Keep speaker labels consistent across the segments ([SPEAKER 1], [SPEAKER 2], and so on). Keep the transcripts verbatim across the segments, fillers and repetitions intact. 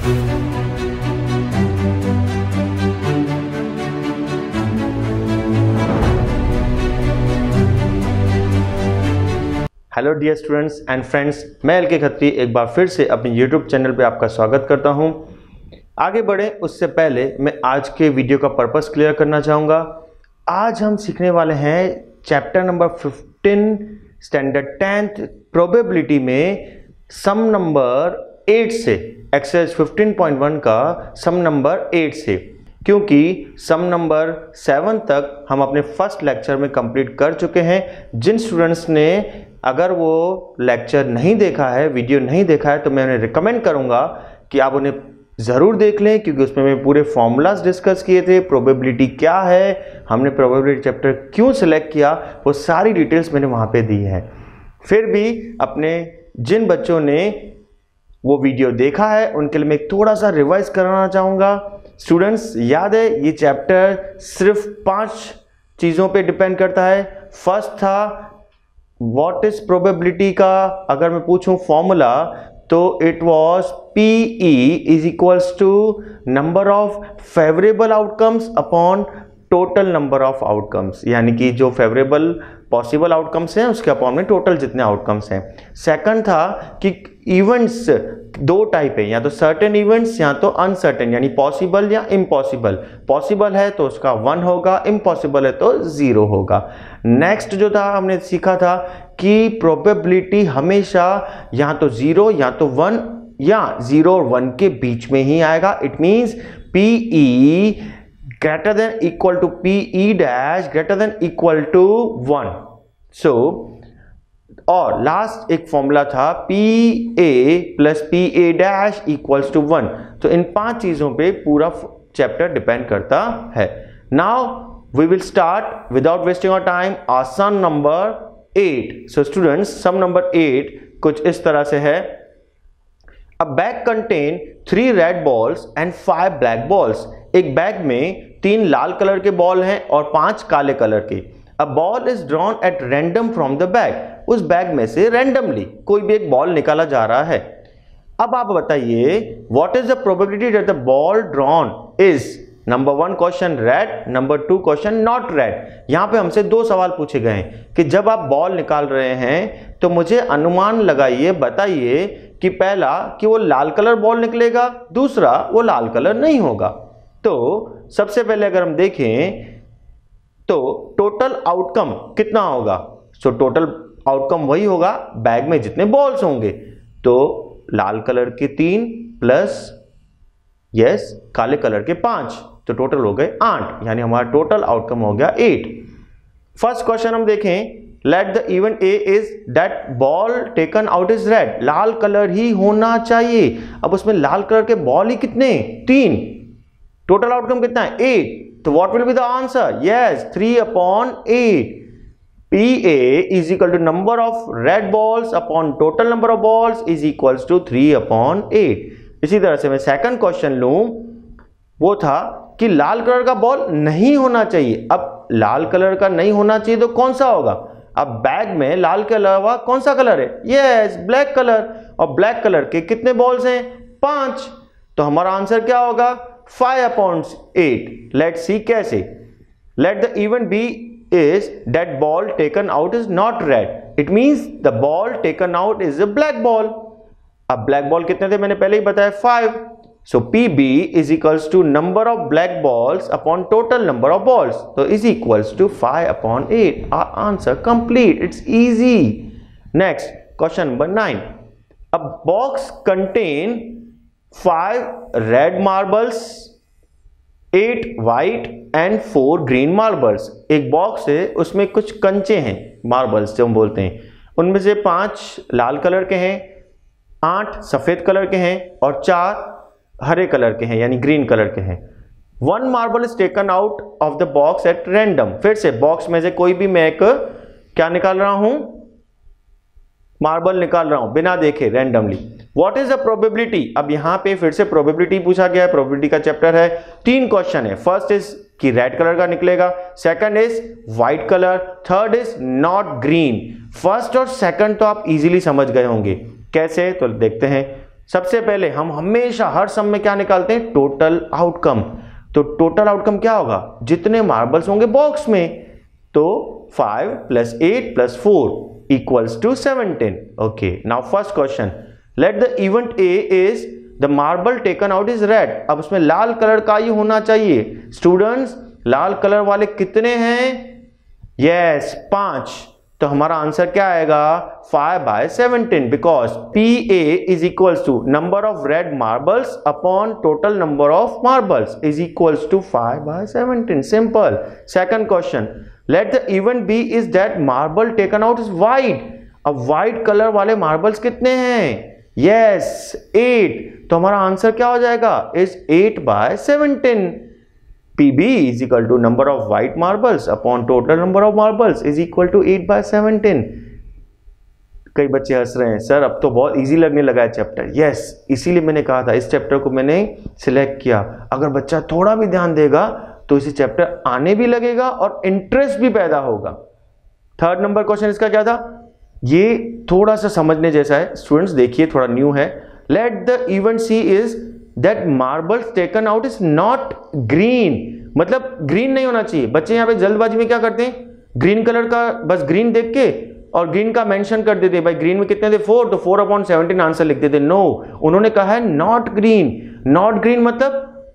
[SPEAKER 1] Hello dear students and friends, मैं L K Khatri एक बार फिर से अपने यूट्यूब चैनल पे आपका स्वागत करता हूं। आगे बढ़े उससे पहले मैं आज के वीडियो का पर्पस क्लियर करना चाहूँगा। आज हम सीखने वाले हैं chapter number fifteen standard tenth probability में सम नंबर एट से, एक्सरसाइज फिफ्टीन पॉइंट वन का सम नंबर एट से, क्योंकि सम नंबर सेवन तक हम अपने फर्स्ट लेक्चर में कंप्लीट कर चुके हैं। जिन स्टूडेंट्स ने अगर वो लेक्चर नहीं देखा है, वीडियो नहीं देखा है, तो मैं उन्हें रिकमेंड करूंगा कि आप उन्हें ज़रूर देख लें, क्योंकि उसमें मैं पूरे फॉर्मूलाज डिस्कस किए थे। प्रोबेबिलिटी क्या है, हमने प्रोबेबिलिटी चैप्टर क्यों सिलेक्ट किया, वो सारी डिटेल्स मैंने वहाँ पे दी है। फिर भी अपने जिन बच्चों ने वो वीडियो देखा है उनके लिए मैं थोड़ा सा रिवाइज कराना चाहूँगा। स्टूडेंट्स, याद है ये चैप्टर सिर्फ पांच चीज़ों पे डिपेंड करता है। फर्स्ट था व्हाट इज प्रोबेबिलिटी का अगर मैं पूछूं फॉर्मूला, तो it was P E is equals to number of favourable outcomes upon total number of outcomes, यानी कि जो फेवरेबल पॉसिबल आउटकम्स हैं उसके अपॉन में टोटल जितने आउटकम्स हैं। सेकंड था कि इवेंट्स दो टाइप है, या तो सर्टेन इवेंट्स या तो अनसर्टेन, यानी पॉसिबल या इम्पॉसिबल। पॉसिबल है तो उसका वन होगा, इम्पॉसिबल है तो जीरो होगा। नेक्स्ट जो था हमने सीखा था कि प्रोबेबिलिटी हमेशा या तो जीरो या तो वन या जीरो और वन के बीच में ही आएगा। It means P E greater than equal to P E dash greater than equal to one. So और लास्ट एक फॉर्मूला था P A plus P A dash equals to one. तो इन पांच चीजों पे पूरा चैप्टर डिपेंड करता है। Now we will start without wasting our time our sum number eight. So students, sum number eight कुछ इस तरह से है। A bag contain three red balls and five black balls. एक बैग में तीन लाल कलर के बॉल हैं और पांच काले कलर के। A ball is drawn at random from the bag. उस बैग में से रैंडमली कोई भी एक बॉल निकाला जा रहा है। अब आप बताइए what is the probability that the ball drawn is, number one question red, number two question not red. यहां पे हमसे दो सवाल पूछे गए हैं कि जब आप बॉल निकाल रहे हैं तो मुझे अनुमान लगाइए, बताइए कि पहला कि वो लाल कलर बॉल निकलेगा, दूसरा वो लाल कलर नहीं होगा। तो सबसे पहले अगर हम देखें तो टोटल आउटकम कितना होगा। सो टोटल आउटकम वही होगा बैग में जितने बॉल्स होंगे। तो लाल कलर के तीन प्लस यस काले कलर के पांच, तो टोटल हो गए आठ, यानी हमारा टोटल आउटकम हो गया एट। फर्स्ट क्वेश्चन हम देखें, let the event A is that ball taken out is red. लाल कलर ही होना चाहिए। अब उसमें लाल कलर के बॉल ही कितने, तीन, टोटल आउटकम कितना है, एट। तो what will be the answer, yes three upon eight. P A is equal to number of red balls upon total number of balls is equals to three upon eight. इसी तरह से मैं second question लूं, वो था कि लाल colour का ball नहीं होना चाहिए। अब लाल कलर का नहीं होना चाहिए तो कौन सा होगा। अब बैग में लाल के अलावा कौन सा कलर है, यस ब्लैक कलर, और ब्लैक कलर के कितने बॉल्स हैं, पांच। तो हमारा आंसर क्या होगा, five upon eight. Let see कैसे। Let the event B is that ball taken out is not red. It means the ball taken out is a black ball. अब black ball कितने थे मैंने पहले ही बताया, five. So P B is equals to number of black balls upon total number of balls. So is equals to five upon eight. Our answer complete. It's easy. Next question number nine. A box contain five red marbles, eight white and four green marbles. एक box है, उसमें कुछ कंचे हैं, marbles जो हम बोलते हैं। उनमें से पांच लाल कलर के हैं, आठ सफेद कलर के हैं और चार हरे कलर के हैं, यानी ग्रीन कलर के हैं। One marble is taken out of the box at random. फिर से बॉक्स में से कोई भी मैं एक क्या निकाल रहा हूं, मार्बल निकाल रहा हूं बिना देखे, randomly. What is the probability. अब यहां पे फिर से प्रोबेबिलिटी पूछा गया है, प्रोबेबिलिटी का चैप्टर है। तीन क्वेश्चन है, फर्स्ट इज कि रेड कलर का निकलेगा, second is white colour, third is not green. First और सेकंड तो आप इजीली समझ गए होंगे, कैसे तो देखते हैं। सबसे पहले हम हमेशा हर सम में क्या निकालते हैं, टोटल आउटकम। तो टोटल आउटकम क्या होगा, जितने मार्बल्स होंगे बॉक्स में, तो five plus eight plus four equals to seventeen. Okay, now first question, let the event A is the marble taken out is red. अब उसमें लाल कलर का ही होना चाहिए। स्टूडेंट्स, लाल कलर वाले कितने हैं, यस yes, पांच। तो हमारा आंसर क्या आएगा, five by seventeen, because P A is equals to number of red marbles upon total number of marbles is equals to five by seventeen. Simple. Second question, let the event B is that marble taken out is white. अब white colour वाले marbles कितने हैं, yes eight. तो हमारा answer क्या हो जाएगा, is eight by seventeen. P B is equal to number of white marbles upon total number of marbles is equal to eight by seventeen। कई बच्चे हंस रहे हैं, सर अब तो बहुत इजी लगने लगा है चैप्टर। यस, इसीलिए मैंने कहा था इस चैप्टर को मैंने सिलेक्ट किया। अगर बच्चा थोड़ा भी ध्यान देगा तो इसी चैप्टर आने भी लगेगा और इंटरेस्ट भी पैदा होगा। थर्ड नंबर क्वेश्चन इसका क्या था, ये थोड़ा सा समझने जैसा है। स्टूडेंट्स देखिए, थोड़ा न्यू है। Let the event C is that marbles taken out is not green, मतलब ग्रीन नहीं होना चाहिए। बच्चे यहाँ पे जल्दबाजी में क्या करते हैं, ग्रीन कलर का बस ग्रीन देख के और ग्रीन का मेंशन कर देते, भाई ग्रीन में कितने थे, फोर, तो फोर अपॉन सेवनटीन आंसर लिख देते। नो, उन्होंने कहा है नॉट ग्रीन। नॉट ग्रीन मतलब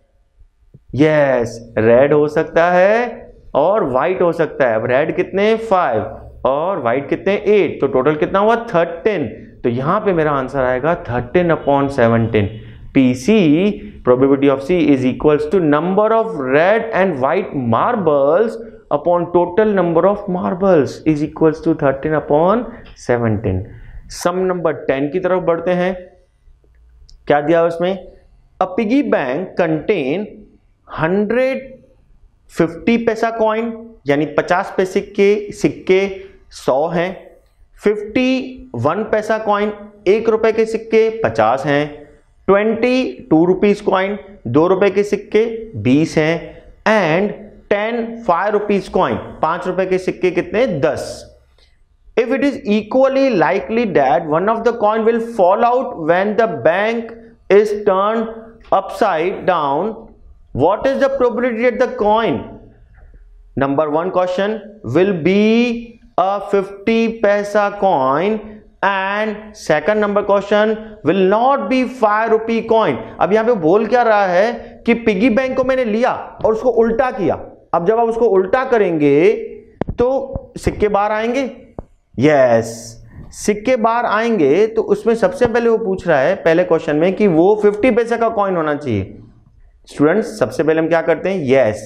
[SPEAKER 1] यस रेड हो सकता है और व्हाइट हो सकता है। अब रेड कितने, फाइव, और व्हाइट कितने, एट, तो टोटल कितना हुआ, थर्टीन। तो यहां पे मेरा आंसर आएगा thirteen upon seventeen. P C, probability of C is equals to number of red and white marbles upon total number of marbles is equals to thirteen upon seventeen। Sum number ten की तरफ बढ़ते हैं। क्या दिया उसमें, a piggy bank contain hundred fifty paisa coin, यानी पचास पैसे के सिक्के सौ हैं। फिफ्टी वन पैसा कॉइन, एक रुपए के सिक्के पचास हैं। ट्वेंटी टू रुपीज कॉइन, दो रुपए के सिक्के बीस हैं। And ten five rupees coin, पांच रुपए के सिक्के कितने, दस। If it is equally likely that one of the coin will fall out when the bank is turn upside down, what is the probability that the coin, number one question, will be a fifty paisa coin and second number question will not be five rupee coin. अब यहां पे बोल क्या रहा है कि piggy bank को मैंने लिया और उसको उल्टा किया। अब जब आप उसको उल्टा करेंगे तो सिक्के बाहर आएंगे, यस सिक्के बाहर आएंगे। तो उसमें सबसे पहले वो पूछ रहा है पहले क्वेश्चन में कि वो फिफ्टी पैसे का कॉइन होना चाहिए। स्टूडेंट्स, सबसे पहले हम क्या करते हैं, यस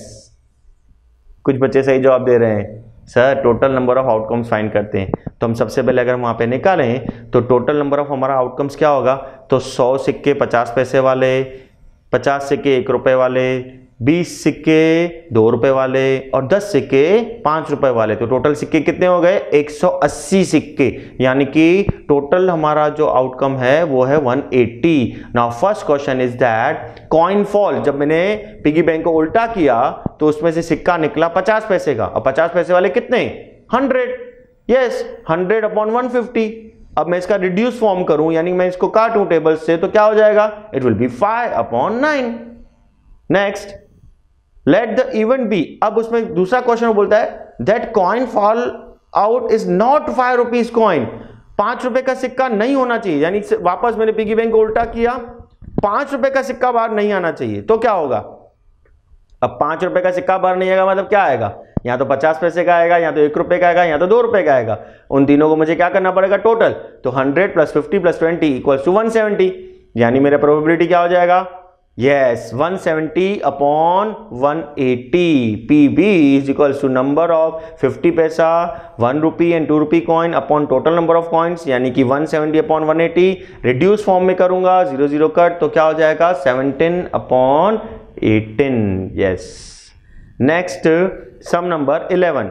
[SPEAKER 1] कुछ बच्चे सही जवाब दे रहे हैं, sir total number of outcomes find करते हैं। तो हम सबसे पहले अगर हम वहां पे निकालें तो टोटल नंबर ऑफ हमारा आउटकम्स क्या होगा, तो सौ सिक्के पचास पैसे वाले, पचास सिक्के एक रुपए वाले, बीस सिक्के दो रुपए वाले और दस सिक्के पांच रुपए वाले। तो टोटल सिक्के कितने हो गए, एक सौ अस्सी सिक्के, यानी कि टोटल हमारा जो आउटकम है वो है one eighty. Now first question is that coin fall, जब मैंने पिगी बैंक को उल्टा किया तो उसमें से सिक्का निकला पचास पैसे का, और पचास पैसे वाले कितने, hundred, yes hundred upon one fifty. अब मैं इसका रिड्यूस फॉर्म करूं, यानी मैं इसको काटूं टेबल से, तो क्या हो जाएगा, it will be five upon nine. Next, let the event B, अब उसमें दूसरा क्वेश्चन बोलता है that coin fall out is not five rupees coin, पांच रुपए का सिक्का नहीं होना चाहिए, यानी वापस मैंने पिगी बैंक को उल्टा किया, पांच रुपए का सिक्का बाहर नहीं आना चाहिए। तो क्या होगा, अब पांच रुपए का सिक्का बाहर नहीं आएगा मतलब क्या आएगा, या तो पचास पैसे का आएगा, या तो एक रुपए का आएगा, या तो दो रुपए का आएगा। उन तीनों को मुझे क्या करना पड़ेगा, टोटल। तो hundred plus fifty plus twenty equals to one seventy, यानी मेरा प्रोबेबिलिटी क्या हो जाएगा, yes one seventy upon one eighty. P B is equals to number of fifty paisa, one rupee and two rupee coin upon total number of coins, यानी कि one seventy upon one eighty. Reduce form में करूंगा, zero zero cut, तो क्या हो जाएगा, seventeen upon eighteen. Yes, next sum number eleven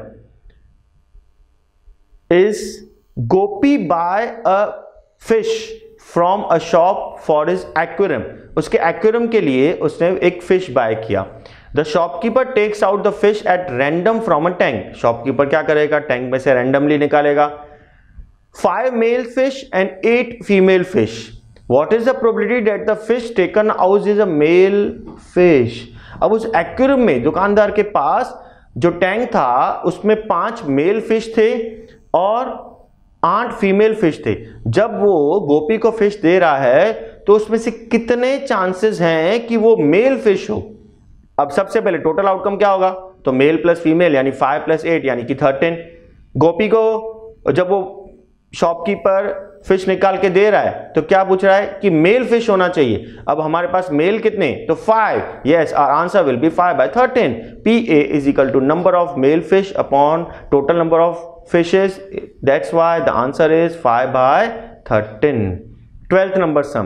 [SPEAKER 1] is Gopi buy a fish from a shop for his aquarium. उसके aquarium के लिए उसने एक फिश बाय किया। The shopkeeper takes out the fish at random from a tank. Shopkeeper क्या करेगा, tank में से रैंडमली निकालेगा five male fish and eight female fish. What is the probability that the fish taken out is a male fish. अब उस aquarium में दुकानदार के पास जो टैंक था उसमें पांच मेल फिश थे और आठ फीमेल फिश थे। जब वो गोपी को फिश दे रहा है तो उसमें से कितने चांसेस हैं कि वो मेल फिश हो। अब सबसे पहले टोटल आउटकम क्या होगा, तो मेल प्लस फीमेल यानी फाइव प्लस एट यानी कि थर्टीन। गोपी को जब वो शॉपकीपर फिश निकाल के दे रहा है तो क्या पूछ रहा है कि मेल फिश होना चाहिए। अब हमारे पास मेल कितने, तो five, yes our answer will be five by thirteen. P A is equal to number of male fish upon total number of fishes, that's why the answer is five by thirteen. twelfth number sum.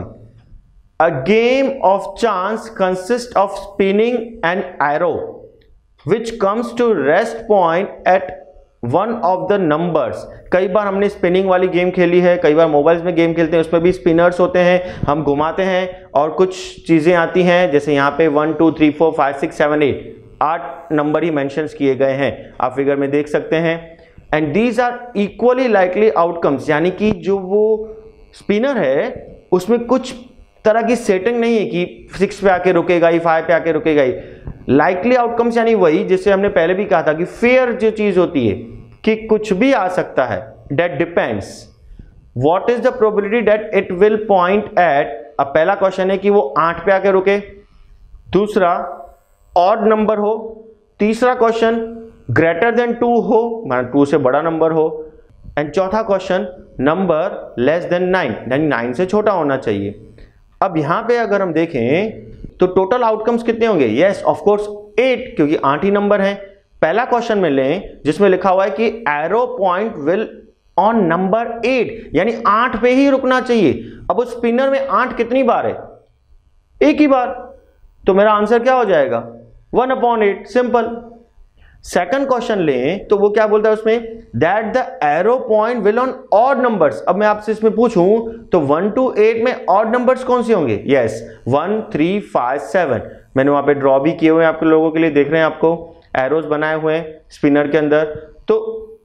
[SPEAKER 1] A game of chance consists of spinning an arrow which comes to rest point at one of the numbers. कई बार हमने spinning वाली game खेली है, कई बार mobiles में game खेलते हैं, उसमें भी स्पिनर्स होते हैं, हम घुमाते हैं और कुछ चीजें आती हैं, जैसे यहाँ पे one two three four five six seven eight आठ नंबर ही मेंशंस किए गए हैं, आप फिगर में देख सकते हैं। And these are equally likely outcomes, यानी कि जो वो स्पिनर है उसमें कुछ तरह की सेटिंग नहीं है कि सिक्स पे आके रुकेगा ही, फाइव पे आके रुकेगा ही। लाइकली आउटकम्स यानी वही जिससे हमने पहले भी कहा था कि फेयर जो चीज होती है कि कुछ भी आ सकता है, that depends what is the probability that it will point at. अब पहला क्वेश्चन है कि वो आठ पे आके रुके, दूसरा ऑड नंबर हो, तीसरा क्वेश्चन ग्रेटर देन टू हो, मतलब टू से बड़ा नंबर हो, एंड चौथा question number less than nine, यानी नाइन से छोटा होना चाहिए। अब यहां पे अगर हम देखें तो टोटल आउटकम्स कितने होंगे, यस ऑफ कोर्स एट, क्योंकि आठ ही नंबर हैं। पहला क्वेश्चन में लें जिसमें लिखा हुआ है कि arrow point will on number eight, यानी आठ पे ही रुकना चाहिए। अब उस स्पिनर में आठ कितनी बार है, एक ही बार, तो मेरा आंसर क्या हो जाएगा, one upon eight, simple. Second question लें तो वो क्या बोलता है उसमें, that the arrow point will on odd numbers. अब मैं आपसे इसमें पूछूं तो वन टू एट में ऑड नंबर्स कौन से होंगे, yes one three five seven. मैंने वहां पे ड्रॉ भी किए हुए हैं आपके लोगों के लिए, देख रहे हैं आपको एरोज बनाए हुए हैं स्पिनर के अंदर। तो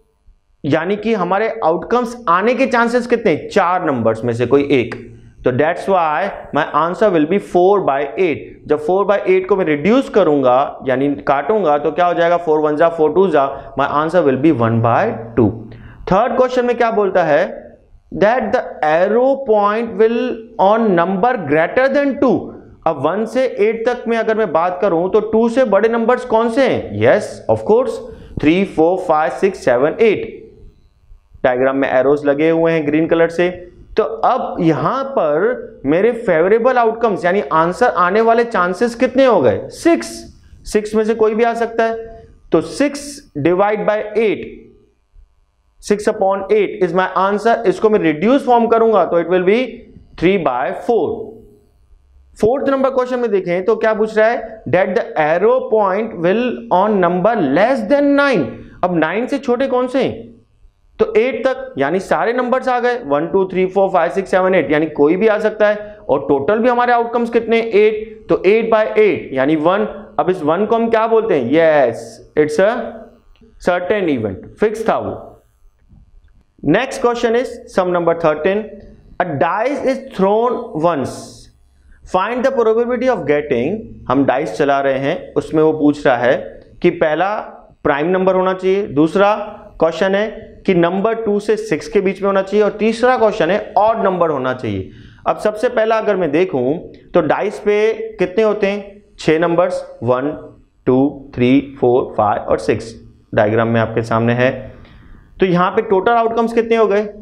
[SPEAKER 1] यानी कि हमारे आउटकम्स आने के चांसेस कितने, चार नंबर्स में से कोई एक, तो that's why my answer will be four by eight. जब फोर बाय एट को मैं रिड्यूस करूंगा यानी काटूंगा तो क्या हो जाएगा, फोर वन जा फोर टू जा, my answer will be one by two. Third question में क्या बोलता है, that the arrow point will on number greater than two. अब वन से एट तक में अगर मैं बात करूं तो टू से बड़े नंबर्स कौन से हैं, yes of course three four five six seven eight. Diagram में एरोज लगे हुए हैं ग्रीन कलर से। तो अब यहां पर मेरे फेवरेबल आउटकम्स यानी आंसर आने वाले चांसेस कितने हो गए, सिक्स। सिक्स में से कोई भी आ सकता है, तो six divide by eight, six upon eight is my answer. इसको मैं रिड्यूस फॉर्म करूंगा तो it will be three by four. Fourth number question में देखें तो क्या पूछ रहा है, that the arrow point will on number less than nine. अब नाइन से छोटे कौन से हैं, तो एट तक, यानी सारे नंबर्स आ गए, one two three four five six seven eight, यानी कोई भी आ सकता है। और टोटल भी हमारे आउटकम्स कितने, एट, तो एट बाय एट यानी वन। अब इस वन को हम क्या बोलते हैं, yes it's a certain event, fix था वो। Next question is sum number thirteen. A dice is thrown once, find the probability of getting. हम डाइस चला रहे हैं, उसमें वो पूछ रहा है कि पहला प्राइम नंबर होना चाहिए, दूसरा क्वेश्चन है कि नंबर टू से सिक्स के बीच में होना चाहिए, और तीसरा क्वेश्चन है ऑड नंबर होना चाहिए। अब सबसे पहला अगर मैं देखूं तो डाइस पे कितने होते हैं, छह numbers, one two three four five और सिक्स, डायग्राम में आपके सामने है। तो यहां पे टोटल आउटकम्स कितने हो गए,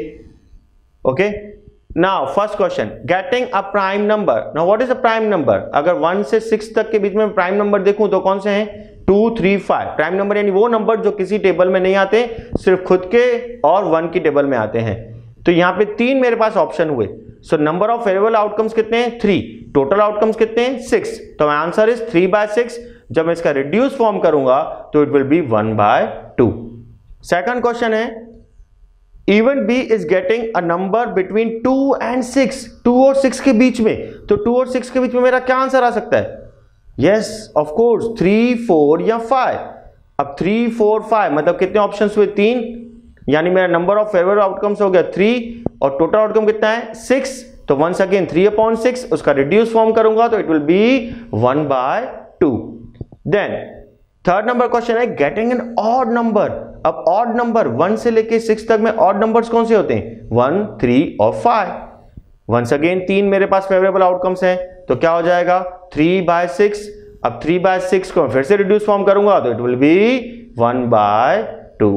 [SPEAKER 1] छह। Okay, now first question, getting a prime number. Now what is a prime number. अगर वन से सिक्स तक के बीच में प्राइम नंबर देखूं तो कौन से हैं, two three five. Prime number यानी वो नंबर जो किसी टेबल में नहीं आते, सिर्फ खुद के और वन की टेबल में आते हैं। तो यहां पे तीन मेरे पास ऑप्शन हुए। So number of favourable outcomes कितने हैं, थ्री। टोटल आउटकम्स कितने हैं, सिक्स। तो my answer is three by six. जब मैं इसका रिड्यूस फॉर्म करूंगा तो it will be one by two. Second question है, even B is getting a number between two and six. Two और सिक्स के बीच में, तो टू और सिक्स के बीच में मेरा क्या आंसर आ सकता है, yes of course three four या फाइव। अब थ्री फोर फाइव मतलब कितने ऑप्शंस हुए, तीन, यानी मेरा नंबर ऑफ फेवरेबल आउटकम्स हो गया थ्री, और टोटल आउटकम कितना है, सिक्स। तो once again three upon six, उसका रिड्यूस फॉर्म करूंगा तो it will be one by two. Then third number question है गेटिंग एन ऑड नंबर। अब ऑड नंबर वन से लेके सिक्स तक में ऑड नंबर्स कौन से होते हैं? वन, थ्री और फाइव। वंस अगेन तीन मेरे पास फेवरेबल आउटकम्स हैं, तो क्या हो जाएगा? Three by six. अब थ्री बाय सिक्स को फिर से रिड्यूस फॉर्म करूंगा तो it will be one by two.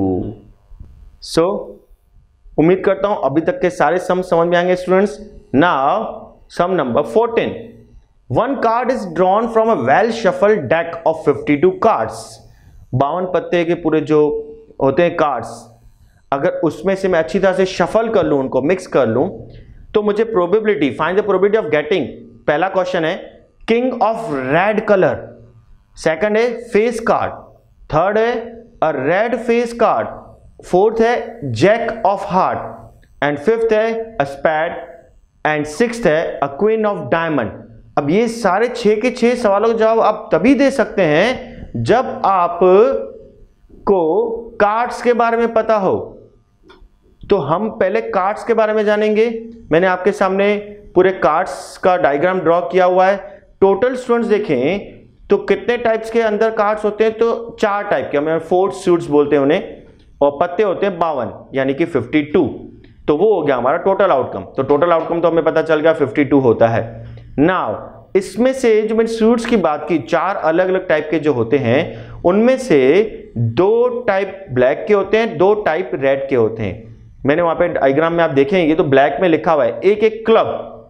[SPEAKER 1] So उम्मीद करता हूं अभी तक के सारे सम समझ में आएंगे students. Now sum number fourteen. One card is drawn from a well shuffled deck of fifty two cards. बावन पत्ते के पूरे जो होते हैं कार्ड्स, अगर उसमें से मैं अच्छी तरह से शफल कर लूं, उनको मिक्स कर लूं, तो मुझे probability, find the probability of getting, पहला क्वेश्चन है king of red colour, second है फेस कार्ड, थर्ड है a red face card, fourth है jack of heart and fifth है अ स्पैड एंड सिक्स्थ है अ क्वीन ऑफ डायमंड। अब ये सारे छह के छह सवालों का जवाब आप तभी दे सकते हैं जब आप को कार्ड्स के बारे में पता हो। तो हम पहले कार्ड्स के बारे में जानेंगे। मैंने आपके सामने पूरे कार्ड्स का डायग्राम ड्रॉ किया हुआ है। टोटल स्टूडेंट्स देखें तो कितने टाइप्स के अंदर कार्ड्स होते हैं? तो चार टाइप के, हमें फोर्थ सूट्स बोलते हैं उन्हें, और पत्ते होते हैं बावन, यानी कि फिफ्टी टू। तो वो हो गया हमारा टोटल आउटकम। तो टोटल आउटकम तो हमें पता चल गया फिफ्टी टू होता है। नाउ इसमें से जो मैंने सूट्स की बात की, चार अलग अलग टाइप के जो होते हैं, उनमें से दो टाइप ब्लैक के होते हैं, दो टाइप रेड के होते हैं। मैंने वहां पे डायग्राम में आप देखेंगे तो ब्लैक में लिखा हुआ है एक एक क्लब,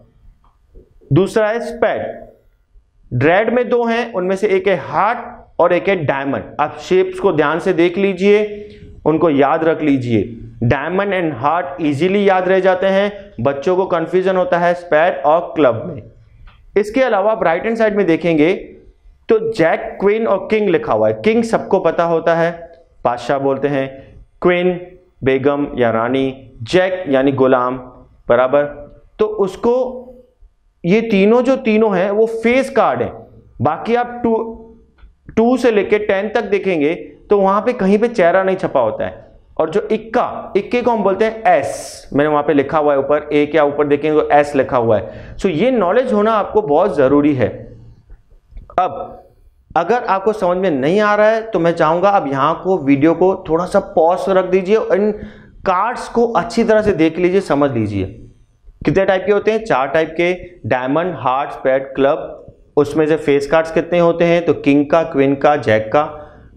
[SPEAKER 1] दूसरा है स्पैड। रेड में दो हैं, उनमें से एक है हार्ट और एक है डायमंड। आप शेप्स को ध्यान से देख लीजिए, उनको याद रख लीजिए। डायमंड एंड हार्ट इजीली याद रह जाते हैं, बच्चों को कंफ्यूजन होता है स्पैड और क्लब में। इसके अलावा आप राइट हैंड साइड में देखेंगे तो जैक, क्वीन और किंग लिखा हुआ है। किंग सबको पता होता है, बादशाह बोलते हैं, क्वीन बेगम या रानी, जैक यानी गुलाम, बराबर। तो उसको ये तीनों जो तीनों हैं वो फेस कार्ड हैं। बाकी आप टू टू से लेके टेन तक देखेंगे तो वहां पे कहीं पे चेहरा नहीं छपा होता है। और जो इक्का, इक्के को हम बोलते हैं एस, मैंने वहां पे लिखा हुआ है ऊपर, ए क्या ऊपर देखेंगे तो एस लिखा हुआ है। सो ये नॉलेज होना आपको बहुत जरूरी है। अब अगर आपको समझ में नहीं आ रहा है तो मैं चाहूंगा अब यहां को वीडियो को थोड़ा सा पॉज रख दीजिए और इन कार्ड्स को अच्छी तरह से देख लीजिए, समझ लीजिए। कितने टाइप के होते हैं? चार टाइप के, डायमंड, हार्ट, स्पैड, क्लब। उसमें से फेस कार्ड्स कितने होते हैं? तो किंग का, क्वीन का, जैक का,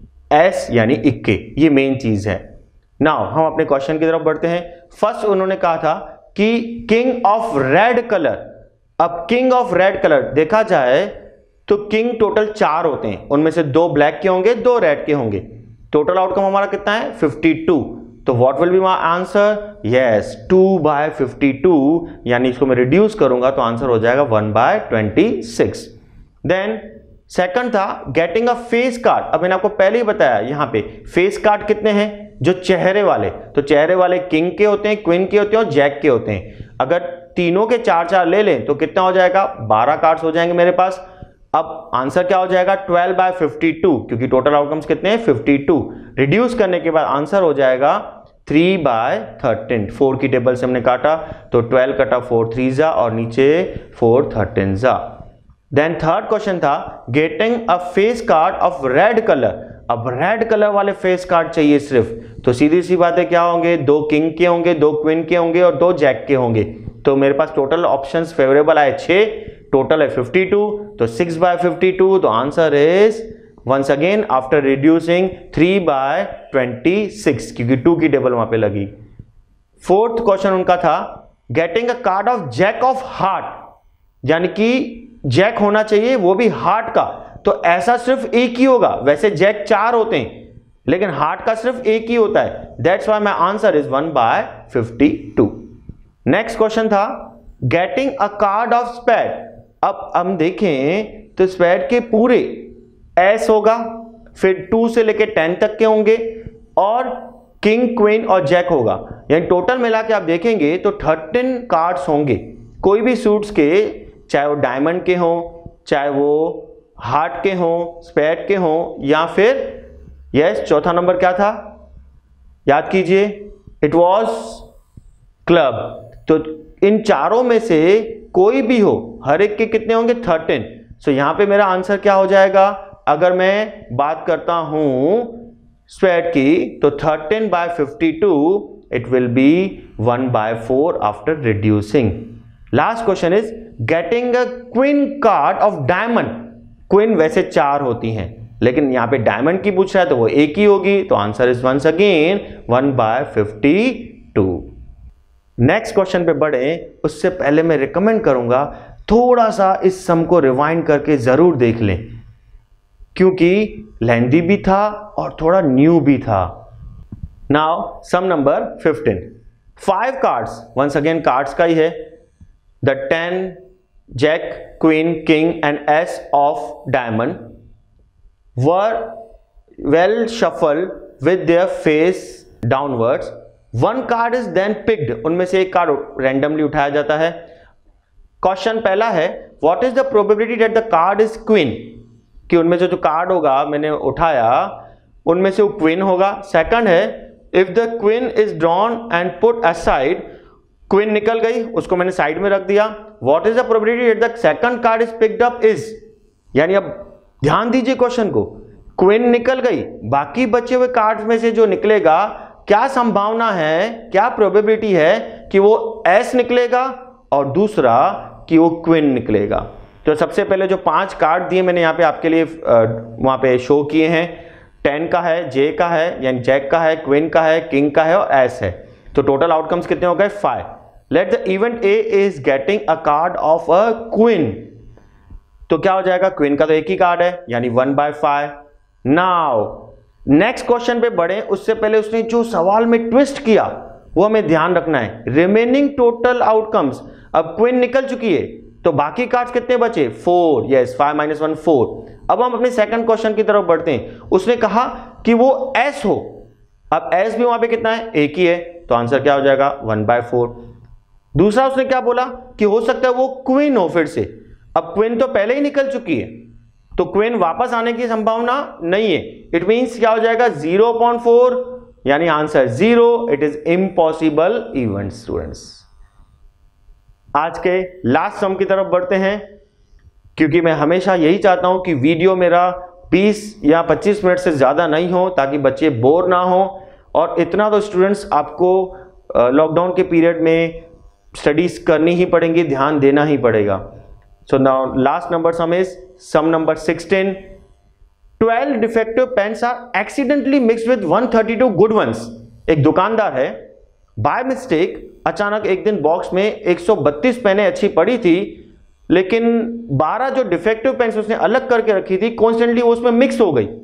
[SPEAKER 1] एस यानी इक्के, ये मेन चीज है। नाउ हम अपने क्वेश्चन की तरफ बढ़ते हैं। फर्स्ट उन्होंने कहा था कि किंग ऑफ रेड कलर। अब किंग ऑफ रेड कलर देखा जाए तो किंग टोटल चार होते हैं, उनमें से दो ब्लैक के होंगे, दो रेड के होंगे। टोटल आउटकम हमारा कितना है? Fifty two. तो what will be my answer? Yes, two by fifty two, यानी इसको मैं रिड्यूस करूंगा तो आंसर हो जाएगा one by twenty six. Then second था गेटिंग अ फेस कार्ड। अब मैंने आपको पहले ही बताया यहां पे फेस कार्ड कितने हैं? जो चेहरे वाले, तो चेहरे वाले किंग के होते हैं, क्वीन के होते हैं और जैक के होते हैं। अगर तीनों के चार चार ले लें तो कितना हो जाएगा? बारह कार्ड्स हो जाएंगे मेरे पास। अब आंसर क्या हो जाएगा? ट्वेल्व बाय फिफ्टी टू, क्योंकि टोटल आउटकम्स कितने हैं? Fifty to. रिड्यूस करने के बाद आंसर हो जाएगा थ्री बाय थर्टीन। फोर की टेबल से हमने काटा तो ट्वेल्व कटा फोर थ्री जा और नीचे फोर थर्टीन जा। देन थर्ड क्वेश्चन था getting a face card of red colour. अब रेड कलर वाले फेस कार्ड चाहिए सिर्फ, तो सीधी सी बात है क्या होंगे? दो किंग के होंगे, दो क्वीन के होंगे और दो जैक के होंगे। तो मेरे पास टोटल ऑप्शंस फेवरेबल आए छह, टोटल है फिफ्टी टू, तो सिक्स बाय फिफ्टी टू। तो answer is once again after reducing three by twenty six, क्योंकि टू की टेबल वहां पे लगी। फोर्थ क्वेश्चन उनका था getting a card of jack of heart, यानी कि जैक होना चाहिए वो भी हार्ट का। तो ऐसा सिर्फ एक ही होगा, वैसे जैक चार होते हैं लेकिन हार्ट का सिर्फ एक ही होता है। That's why my answer is one by fifty two. Next question था getting a card of spade. अब हम देखें तो स्पैड के पूरे एस होगा, फिर टू से लेके टेन तक के होंगे और किंग, क्वीन और जैक होगा, यानी टोटल मिला के आप देखेंगे तो थर्टीन कार्ड्स होंगे। कोई भी सूट्स के, चाहे वो डायमंड के हों, चाहे वो हार्ट के हों, स्पैड के हों, या फिर यस चौथा नंबर क्या था? याद कीजिए, इट वाज क्लब। तो इन चारों में से कोई भी हो, हर एक के कितने होंगे? थर्टीन। सो यहां पे मेरा आंसर क्या हो जाएगा? अगर मैं बात करता हूं स्क्वायर की, तो thirteen by fifty two it will be one by four after reducing. Last question is getting a queen card of diamond. Queen वैसे चार होती हैं, लेकिन यहां पे डायमंड की पूछ रहा है तो वो एक ही होगी, तो answer is once again one by fifty two. Next question पे बढ़े उससे पहले मैं रिकमेंड करूंगा थोड़ा सा इस सम को रिवाइंड करके जरूर देख लें, क्योंकि लेंदी भी था और थोड़ा न्यू भी था। Now sum number fifteen, five cards, once again cards का ही है, the ten, jack, queen, king and ace of diamond were well shuffle with their face downwards, one card is then picked, उनमें से एक card randomly उठाया जाता है। Question पहला है what is the probability that the card is queen, कि उनमें से जो कार्ड होगा मैंने उठाया उनमें से वो क्वीन होगा। सेकंड है if the queen is drawn and put aside, queen निकल गई उसको मैंने साइड में रख दिया, what is the probability that the second card is picked up is, यानी अब ध्यान दीजिए क्वेश्चन को, क्वीन निकल गई, बाकी बचे हुए कार्ड्स में से जो निकलेगा क्या संभावना है, क्या प्रोबेबिलिटी है कि वो एस निकलेगा और दूसरा कि वो क्वीन निकलेगा। तो सबसे पहले जो पांच कार्ड दिए मैंने यहाँ पे आपके लिए वहां पे शो किए हैं, टेन का है, जे का है यानी जैक का है, क्वीन का है, किंग का है और एस है, तो टोटल आउटकम्स कितने हो गए? Five. Let the event A is getting a card of a queen, तो क्या हो जाएगा? क्वीन का तो एक ही कार्ड है यानी one by five. Now next question पे बढ़े उससे पहले उसने जो सवाल में ट्विस्ट किया वो हमें ध्यान रखना है। रिमेनिंग टोटल आउटकम्स, अब क्वीन निकल चुकी है तो बाकी कार्ड्स कितने बचे? Four. Yes, five minus one four. अब हम अपने सेकंड क्वेश्चन की तरफ बढ़ते हैं। उसने कहा कि वो एस हो, अब एस भी वहां पे कितना है? एक ही है, तो आंसर क्या हो जाएगा? One by four. दूसरा उसने क्या बोला कि हो सकता है वो क्वीन हो फिर से, अब क्वीन तो पहले ही निकल चुकी है तो क्वीन वापस आने की संभावना नहीं है। इट मींस क्या हो जाएगा? जीरो पॉइंट फोर, यानी answer zero. It is impossible event. Students आज के लास्ट सम की तरफ बढ़ते हैं, क्योंकि मैं हमेशा यही चाहता हूं कि वीडियो मेरा बीस या पच्चीस मिनट से ज्यादा नहीं हो ताकि बच्चे बोर ना हो, और इतना तो स्टूडेंट्स आपको लॉकडाउन के पीरियड में स्टडीज करनी ही पड़ेंगी, ध्यान देना ही पड़ेगा। So now last number sum is sum number sixteen, twelve defective pens are accidentally mixed with one thirty two good ones. एक दुकानदार है, बाय मिस्टेक अचानक एक दिन बॉक्स में एक सौ बत्तीस पेनें अच्छी पड़ी थी, लेकिन बारह जो डिफेक्टिव पेन्स उसने अलग करके रखी थी कॉन्स्टेंटली वो उसमें मिक्स हो गई।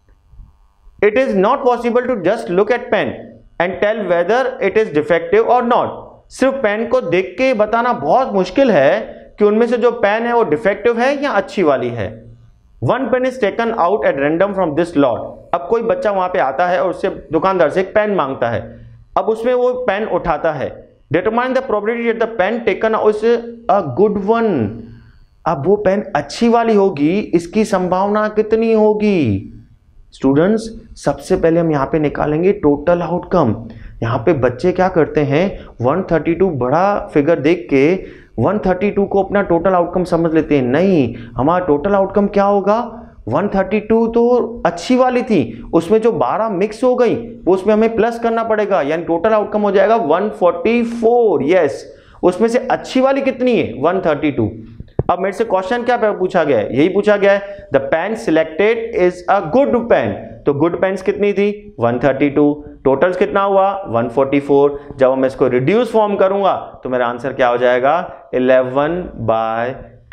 [SPEAKER 1] It is not possible to just look at pen and tell whether it is defective और नॉट। सिर्फ पेन को देख के बताना बहुत मुश्किल है कि उनमें से जो पेन है वो डिफेक्टिव है या अच्छी वाली है। One pen is taken out at random from this lot. अब कोई बच्चा वहां पे आता है और उससे दुकानदार से एक पेन मांगता है, अब उसमें वो पेन उठाता है। Determine the probability that the pen taken is a good one. अब वो पेन अच्छी वाली होगी, इसकी संभावना कितनी होगी? स्टूडेंट्स सबसे पहले हम यहाँ पे निकालेंगे टोटल आउटकम। यहाँ पे बच्चे क्या करते हैं, वन थर्टी टू बड़ा फिगर देख के वन थर्टी टू को अपना टोटल आउटकम समझ लेते हैं। नहीं, हमारा टोटल आउटकम क्या होगा? वन थर्टी टू तो अच्छी वाली थी, उसमें जो बारह मिक्स हो गई वो उसमें हमें प्लस करना पड़ेगा, यानी टोटल आउटकम हो जाएगा वन फोर्टी फोर। यस, उसमें से अच्छी वाली कितनी है? One thirty two. अब मेरे से क्वेश्चन क्या पूछा गया है? यही पूछा गया है the pen selected is a good pen, तो गुड पेन्स कितनी थी? One thirty two. टोटल्स कितना हुआ? One forty four. जब मैं इसको रिड्यूस फॉर्म करूंगा तो मेरा आंसर क्या हो जाएगा? Eleven by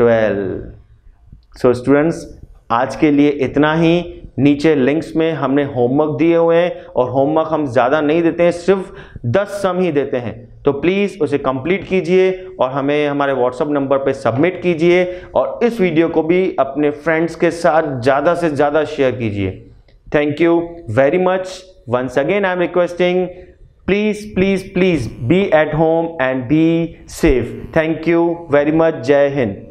[SPEAKER 1] twelve. So students आज के लिए इतना ही। नीचे लिंक्स में हमने होमवर्क दिए हुए हैं और होमवर्क हम ज़्यादा नहीं देते हैं, सिर्फ दस सम ही देते हैं, तो प्लीज़ उसे कंप्लीट कीजिए और हमें हमारे व्हाट्सएप नंबर पे सबमिट कीजिए और इस वीडियो को भी अपने फ्रेंड्स के साथ ज़्यादा से ज़्यादा शेयर कीजिए। Thank you very much. Once again I am requesting, please please please be at home and be safe. Thank you very much. जय हिंद।